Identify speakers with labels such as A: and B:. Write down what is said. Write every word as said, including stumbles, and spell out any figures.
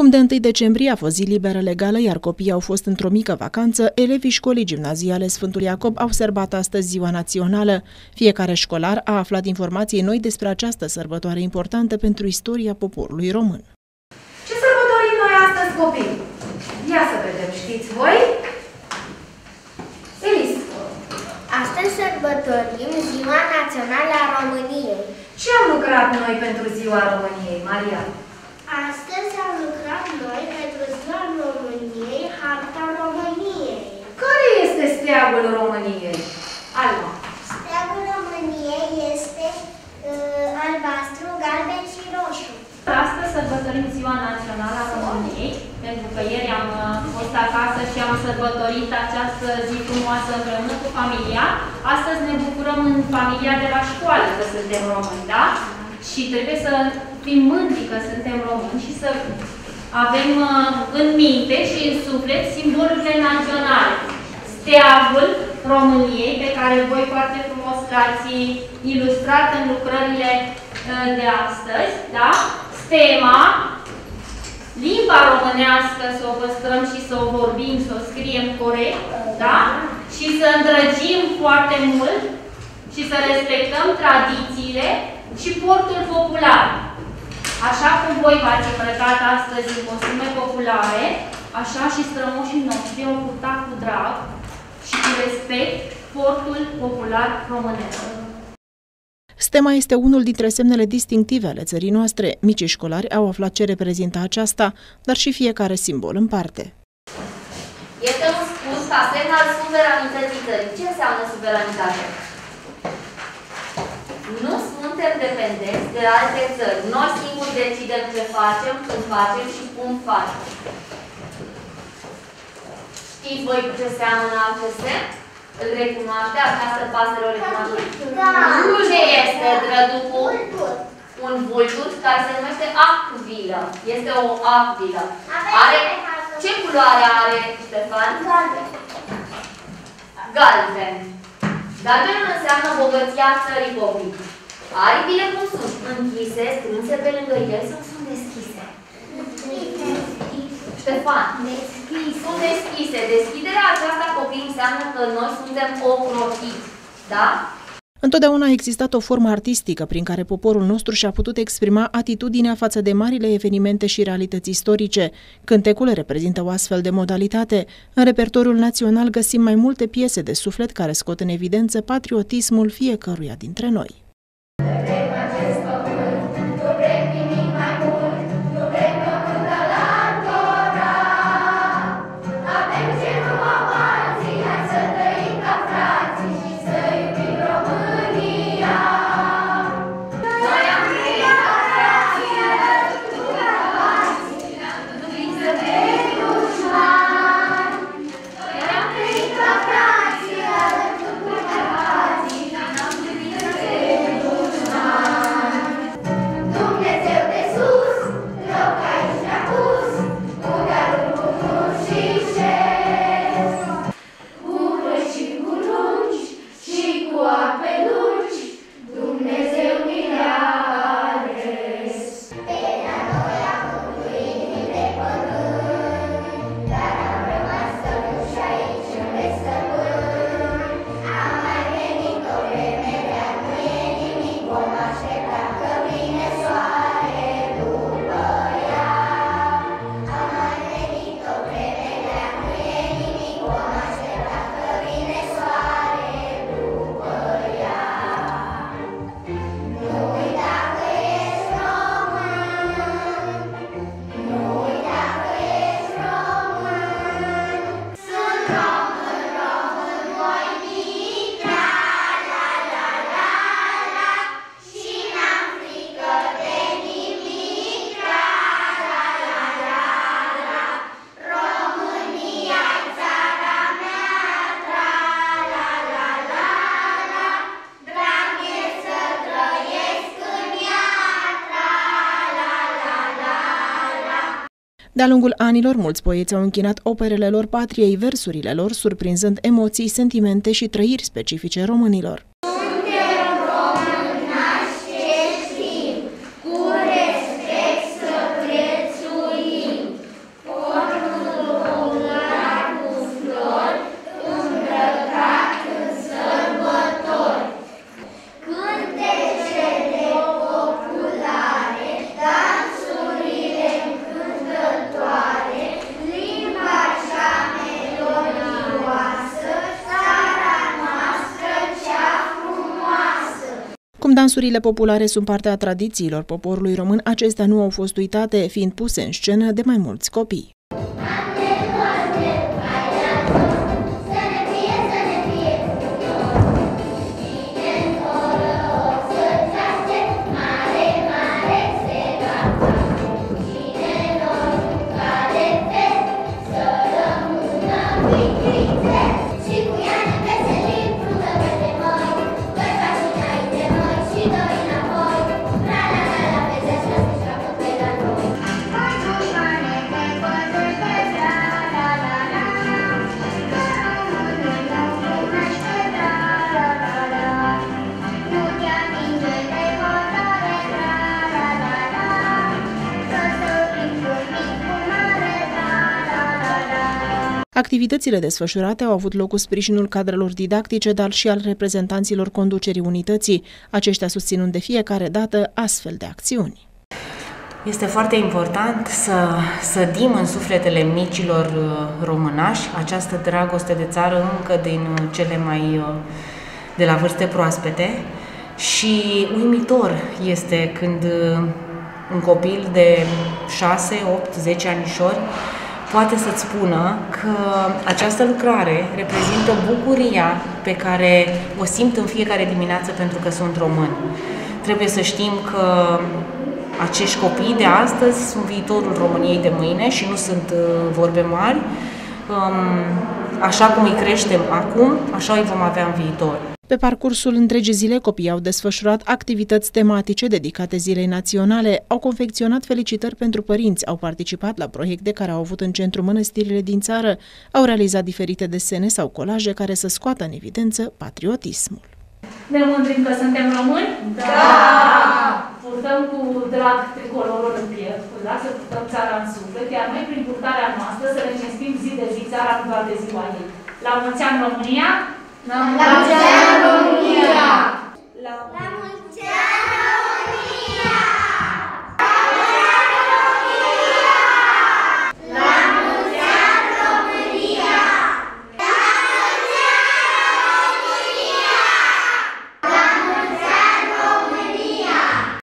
A: Cum de întâi decembrie a fost zi liberă legală, iar copiii au fost într-o mică vacanță, elevii școlii gimnaziale Sfântul Iacob au sărbat astăzi Ziua Națională. Fiecare școlar a aflat informații noi despre această sărbătoare importantă pentru istoria poporului român.
B: Ce sărbătorim noi astăzi, copii? Ia să vedem, știți voi? Elis.
C: Astăzi sărbătorim Ziua Națională a României.
B: Ce am lucrat noi pentru Ziua României, Maria?
C: Astăzi am lucrat noi pentru Ziua României, Harta României.
B: Care este steagul României? Alba.
C: Steagul României este uh, albastru, galben și roșu.
D: Astăzi sărbătorim Ziua Națională a României, pentru că ieri am fost acasă și am sărbătorit această zi frumoasă împreună cu familia. Astăzi ne bucurăm în familia de la școală că suntem români, da? Și trebuie să fim mândri că suntem români și să avem în minte și în suflet simbolurile naționale. Steagul României, pe care voi foarte frumos l-ați ilustrat în lucrările de astăzi, da? Stema, limba românească, să o păstrăm și să o vorbim, să o scriem corect, da? Și să îndrăgim foarte mult și să respectăm tradițiile și portul popular. Așa cum voi v-ați îmbrăcat astăzi în costume populare, așa și strămoșii noștri au purtat cu drag și cu respect portul popular românesc.
A: Stema este unul dintre semnele distinctive ale țării noastre. Micii școlari au aflat ce reprezintă aceasta, dar și fiecare simbol în parte.
E: Este un spus ca semn al suveranității țării. Ce înseamnă suveranitate? Nu suntem dependenți de alte țări. Noi singuri decidem ce facem, când facem și cum facem. Știți voi ce seamănă acest semn? Îl recunoaște? Această pasăre o recunoaște?
C: Da.
E: Ce este drăducul? Un vultur care se numește acvilă. Este o acvilă. Are... Ce culoare are, Ștefan?
C: Galben.
E: Galben. Galbenul înseamnă bogăția țării, copii. Aripile cum sunt? Închise, strânse pe lângă el sau sunt deschise? Ștefan.
C: Deschise.
E: Sunt deschise. Deschiderea aceasta, copii, înseamnă că noi suntem ocrotiți. Da?
A: Întotdeauna a existat o formă artistică prin care poporul nostru și-a putut exprima atitudinea față de marile evenimente și realități istorice. Cântecul reprezintă o astfel de modalitate. În repertoriul național găsim mai multe piese de suflet care scot în evidență patriotismul fiecăruia dintre noi. De-a lungul anilor, mulți poeți au închinat operele lor patriei, versurile lor surprinzând emoții, sentimente și trăiri specifice românilor.
C: Cu respect să prețuim.
A: Dansurile populare sunt parte a tradițiilor poporului român, acestea nu au fost uitate, fiind puse în scenă de mai mulți copii. Activitățile desfășurate au avut loc cu sprijinul cadrelor didactice, dar și al reprezentanților conducerii unității, aceștia susținând de fiecare dată astfel de acțiuni.
F: Este foarte important să sădim în sufletele micilor românași această dragoste de țară încă din cele mai de la vârste proaspete și uimitor este când un copil de șase, opt, zece anișori poate să-ți spună că această lucrare reprezintă bucuria pe care o simt în fiecare dimineață pentru că sunt români. Trebuie să știm că acești copii de astăzi sunt viitorul României de mâine și nu sunt vorbe mari. Așa cum îi creștem acum, așa îi vom avea în viitor.
A: Pe parcursul întregii zile, copiii au desfășurat activități tematice dedicate Zilei Naționale, au confecționat felicitări pentru părinți, au participat la proiecte care au avut în centru mănăstirile din țară, au realizat diferite desene sau colaje care să scoată în evidență patriotismul.
D: Ne mândrim că suntem români?
B: Da!
D: Purtăm cu drag tricolorul în piept, da? Să purtăm țara în suflet, iar noi prin purtarea noastră să ne cinstim zi de zi țara, nu doar de ziua ei. La mulți ani România!
B: La mulți ani România!